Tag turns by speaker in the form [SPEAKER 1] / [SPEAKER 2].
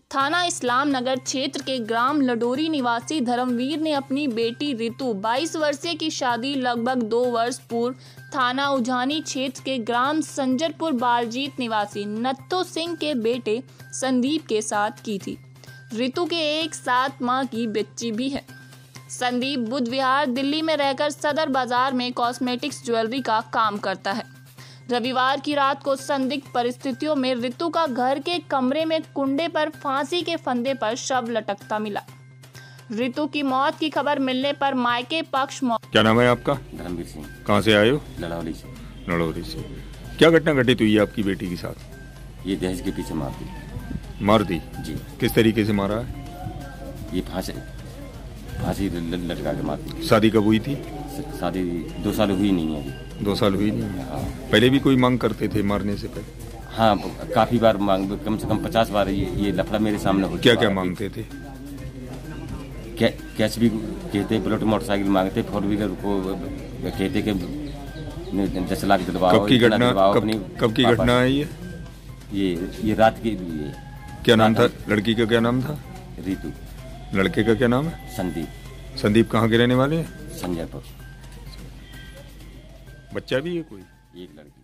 [SPEAKER 1] थाना इस्लाम नगर क्षेत्र के ग्राम लडोरी निवासी धर्मवीर ने अपनी बेटी रितु 22 वर्षीय की शादी लगभग 2 वर्ष पूर्व थाना उजानी क्षेत्र के ग्राम संजरपुर बारजीत निवासी नत्थो सिंह के बेटे संदीप के साथ की थी। रितु के एक 7 माह की बच्ची भी है। संदीप बुध विहार दिल्ली में रहकर सदर बाजार में कॉस्मेटिक्स ज्वेलरी का काम करता है। रविवार की रात को संदिग्ध परिस्थितियों में रितु का घर के कमरे में कुंडे पर फांसी के फंदे पर शव लटकता मिला। रितु की मौत की खबर मिलने पर मायके पक्ष
[SPEAKER 2] क्या नाम है आपका?
[SPEAKER 3] धर्मवीर सिंह।
[SPEAKER 2] कहाँ से आए हो?
[SPEAKER 3] लड़ौली से।
[SPEAKER 2] लड़ौली से। क्या घटना घटित हुई है आपकी बेटी के साथ?
[SPEAKER 3] ये दहेज के पीछे मार दी।
[SPEAKER 2] मार दी
[SPEAKER 3] जी।
[SPEAKER 2] किस तरीके से मारा है?
[SPEAKER 3] ये फांसी लटका के मार दी।
[SPEAKER 2] शादी कब हुई थी?
[SPEAKER 3] शादी 2 साल हुई नहीं है अभी।
[SPEAKER 2] 2 साल हुई नहीं?
[SPEAKER 3] हाँ।
[SPEAKER 2] पहले भी कोई मांग करते थे मारने से पहले?
[SPEAKER 3] हाँ, काफी बार मांग, कम से कम 50 बार ये लफड़ा मेरे सामने हो चुका।
[SPEAKER 2] क्या क्या मांगते थे?
[SPEAKER 3] कैश भी कहते, बुलेट मोटरसाइकिल मांगते, 4 व्हीलर को कहते कि 10 लाख दिलवाओ।
[SPEAKER 2] कब की घटना है
[SPEAKER 3] ये रात की?
[SPEAKER 2] क्या नाम था लड़की का? क्या नाम था?
[SPEAKER 3] रितु।
[SPEAKER 2] लड़के का क्या नाम है?
[SPEAKER 3] संदीप।
[SPEAKER 2] संदीप कहाँ के रहने वाले हैं?
[SPEAKER 3] संजयपुर।
[SPEAKER 2] बच्चा भी है कोई?
[SPEAKER 3] एक लड़की।